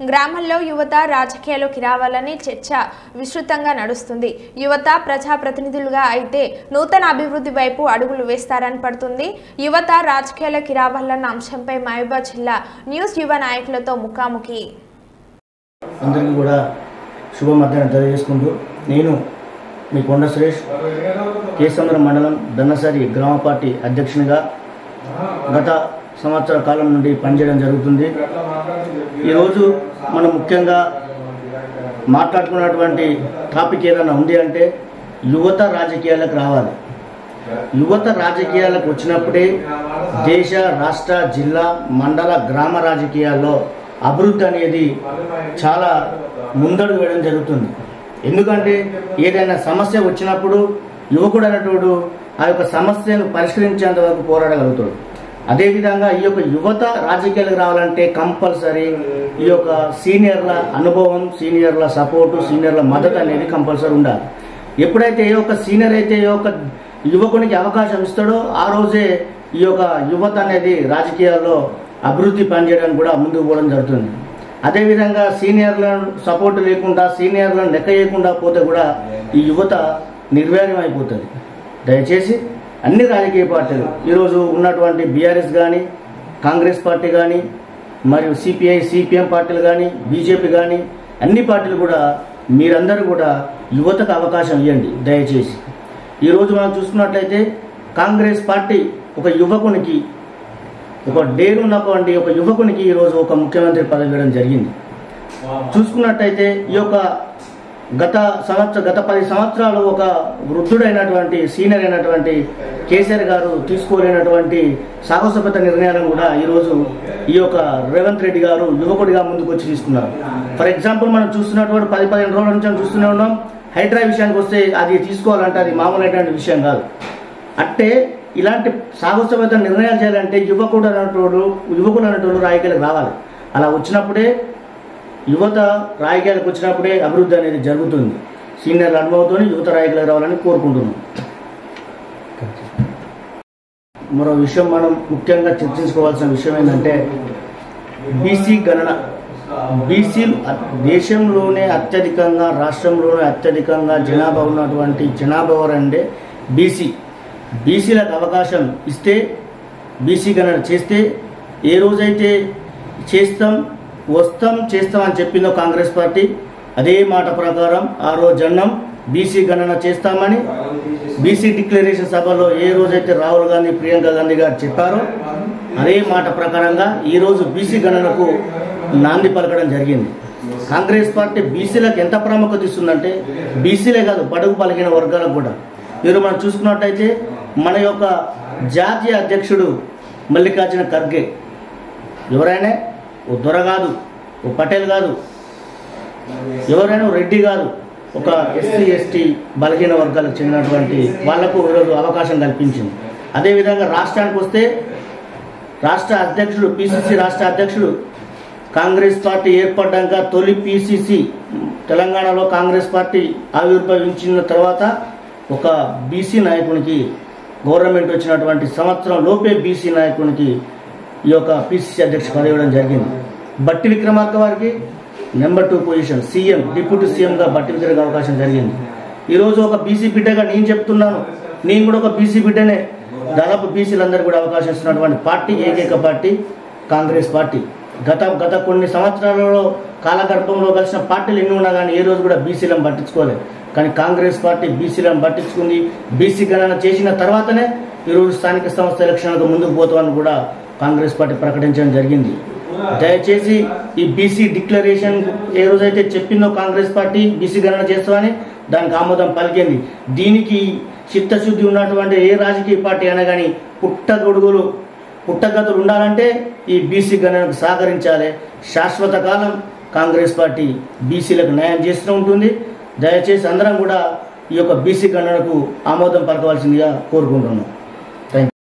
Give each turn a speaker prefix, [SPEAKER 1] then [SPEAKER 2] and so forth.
[SPEAKER 1] గ్రామాల్లో యువత రాజకీయాల్లోకి రావాలని చర్చ విస్తృతంగా నడుస్తుంది. యువత ప్రజాప్రతినిధులుగా అయితే నూతన అభివృద్ధి వైపు అడుగులు వేస్తారని పడుతుంది. యువత రాజకీయాల్లోకి రావాలన్న అంశంపై మహబూబాబాద్ జిల్లా న్యూస్ యువ నాయకులతో ముఖాముఖి.
[SPEAKER 2] అందరికీ కూడా శుభ మధ్యాహ్నం తెలియజేసుకుంటూ నేను మీ కొండ సురేష్ కేసముద్రం మండలం దన్నసరి గ్రామ పార్టీ అధ్యక్షునిగా గత సంవత్సర కాలం నుండి పనిచేయడం జరుగుతుంది. ఈరోజు మనం ముఖ్యంగా మాట్లాడుకున్నటువంటి టాపిక్ ఏదైనా ఉంది అంటే యువత రాజకీయాలకు రావాలి. యువత రాజకీయాలకు వచ్చినప్పుడే దేశ, రాష్ట్ర, జిల్లా, మండల, గ్రామ రాజకీయాల్లో అభివృద్ధి అనేది చాలా ముందడుగు వేయడం జరుగుతుంది. ఎందుకంటే ఏదైనా సమస్య వచ్చినప్పుడు యువకుడు అనేటోడు ఆ యొక్క సమస్యను పరిష్కరించేంత వరకు పోరాడగలుగుతాడు. అదేవిధంగా ఈ యొక్క యువత రాజకీయాలకు రావాలంటే కంపల్సరీ ఈ యొక్క సీనియర్ల అనుభవం, సీనియర్ల సపోర్టు, సీనియర్ల మద్దతు అనేది కంపల్సరీ ఉండాలి. ఎప్పుడైతే ఏ ఒక్క సీనియర్ అయితే ఏ ఒక్క యువకునికి అవకాశం ఇస్తాడో ఆ రోజే ఈ యొక్క యువత అనేది రాజకీయాల్లో అభివృద్ధి పనిచేయడానికి కూడా ముందుకు పోవడం జరుగుతుంది. అదేవిధంగా సీనియర్లను సపోర్ట్ లేకుండా, సీనియర్లను లెక్క చేయకుండా పోతే కూడా ఈ యువత నిర్వీర్యం అయిపోతుంది. దయచేసి అన్ని రాజకీయ పార్టీలు ఈరోజు ఉన్నటువంటి బీఆర్ఎస్ కానీ, కాంగ్రెస్ పార్టీ కానీ, మరియు సిపిఐ, సిపిఎం పార్టీలు కానీ, బీజేపీ కానీ అన్ని పార్టీలు కూడా మీరందరూ కూడా యువతకు అవకాశం ఇవ్వండి దయచేసి. ఈరోజు మనం చూసుకున్నట్లయితే కాంగ్రెస్ పార్టీ ఒక యువకునికి, ఒక డేరున్నటువంటి ఒక యువకునికి ఈరోజు ఒక ముఖ్యమంత్రి పదవి ఇవ్వడం జరిగింది. చూసుకున్నట్టయితే ఈ యొక్క గత 10 సంవత్సరాలు ఒక వృద్ధుడైనటువంటి సీనియర్ అయినటువంటి కేసీఆర్ గారు తీసుకోలేనటువంటి సాహసోపేత నిర్ణయాలను కూడా ఈరోజు ఈ యొక్క రేవంత్ రెడ్డి గారు యువకుడిగా ముందుకు వచ్చి తీసుకున్నారు. ఫర్ ఎగ్జాంపుల్ మనం చూస్తున్నటువంటి 10-15 రోజుల నుంచి చూస్తూనే ఉన్నాం. హైడ్రా విషయానికి వస్తే అది తీసుకోవాలంటే అది మామూలైనటువంటి విషయం కాదు. అంటే ఇలాంటి సాహసోపేత నిర్ణయాలు చేయాలంటే యువకులు అనేటోళ్ళు రాజకీయాలకు రావాలి. అలా వచ్చినప్పుడే యువత రాజకీయాలకు వచ్చినప్పుడే అభివృద్ధి అనేది జరుగుతుంది. సీనియర్ల అనుభవంతో యువత రాజకీయాలకు రావాలని కోరుకుంటున్నాం. మరో విషయం మనం ముఖ్యంగా చర్చించుకోవాల్సిన విషయం ఏంటంటే బీసీ గణన. బీసీలు దేశంలోనే అత్యధికంగా, రాష్ట్రంలోనే అత్యధికంగా జనాభా ఉన్నటువంటి జనాభా ఎవరంటే బీసీ. బీసీలకు అవకాశం ఇస్తే, బీసీ గణన చేస్తే, ఏ రోజైతే చేస్తాం అని చెప్పిందో కాంగ్రెస్ పార్టీ అదే మాట ప్రకారం ఆ రోజు జన్నం బీసీ గణన చేస్తామని బీసీ డిక్లరేషన్ సభలో ఏ రోజైతే రాహుల్ గాంధీ, ప్రియాంక గాంధీ గారు చెప్పారో అదే మాట ప్రకారంగా ఈరోజు బీసీ గణనకు నాంది పలకడం జరిగింది. కాంగ్రెస్ పార్టీ బీసీలకు ఎంత ప్రాముఖ్యత ఇస్తుందంటే బీసీలే కాదు, బడుగు పలికిన వర్గాలకు కూడా. ఈరోజు మనం చూసుకున్నట్టయితే మన యొక్క జాతీయ అధ్యక్షుడు మల్లికార్జున ఖర్గే ఎవరైనా ఓ దొర కాదు, ఓ పటేల్ కాదు, ఎవరైనా రెడ్డి కాదు, ఒక ఎస్సీ ఎస్టీ బలహీన వర్గాలకు చెందినటువంటి వాళ్లకు ఈరోజు అవకాశం కల్పించింది. అదేవిధంగా రాష్ట్రానికి వస్తే రాష్ట్ర అధ్యక్షుడు, పిసిసి రాష్ట్ర అధ్యక్షుడు కాంగ్రెస్ పార్టీ ఏర్పడ్డాక తొలి పిసిసి తెలంగాణలో కాంగ్రెస్ పార్టీ ఆవిర్భవించిన తర్వాత ఒక బీసీ నాయకునికి గవర్నమెంట్ వచ్చినటువంటి సంవత్సరం లోపే బీసీ నాయకునికి ఈ యొక్క పిసిసి అధ్యక్ష పదవి ఇవ్వడం జరిగింది. బట్టి విక్రమార్క వారికి నెంబర్ 2 పొజిషన్ సీఎం, డిప్యూటీ సీఎంగా బట్టి విక్రమకు అవకాశం జరిగింది. ఈరోజు ఒక బీసీ బిడ్డగా నేను చెప్తున్నాను, నేను కూడా ఒక బీసీ బిడ్డనే. దాదాపు బీసీలందరూ కూడా అవకాశం ఇస్తున్నటువంటి పార్టీ ఏకైక పార్టీ కాంగ్రెస్ పార్టీ. గత కొన్ని సంవత్సరాలలో కాలగర్భంలో కలిసిన పార్టీలు ఎన్ని ఉన్నా కానీ ఏ రోజు కూడా బీసీలను పట్టించుకోలేదు. కానీ కాంగ్రెస్ పార్టీ బీసీలను పట్టించుకుంది. బీసీ గణన చేసిన తర్వాతనే ఈరోజు స్థానిక సంస్థ ఎలక్షన్లకు ముందుకు పోతామని కూడా కాంగ్రెస్ పార్టీ ప్రకటించడం జరిగింది. దయచేసి ఈ బీసీ డిక్లరేషన్ ఏ రోజైతే చెప్పిందో కాంగ్రెస్ పార్టీ బీసీ గణన చేస్తామని దానికి ఆమోదం పలికింది. దీనికి చిత్తశుద్ధి ఉన్నటువంటి ఏ రాజకీయ పార్టీ అయినా కానీ పుట్టగతులు ఉండాలంటే ఈ బీసీ గణనకు సహకరించాలి. శాశ్వత కాలం కాంగ్రెస్ పార్టీ బీసీలకు న్యాయం చేస్తూ ఉంటుంది. దయచేసి అందరం కూడా ఈ యొక్క బీసీ గణనకు ఆమోదం పలకవలసిందిగా కోరుకుంటున్నాం.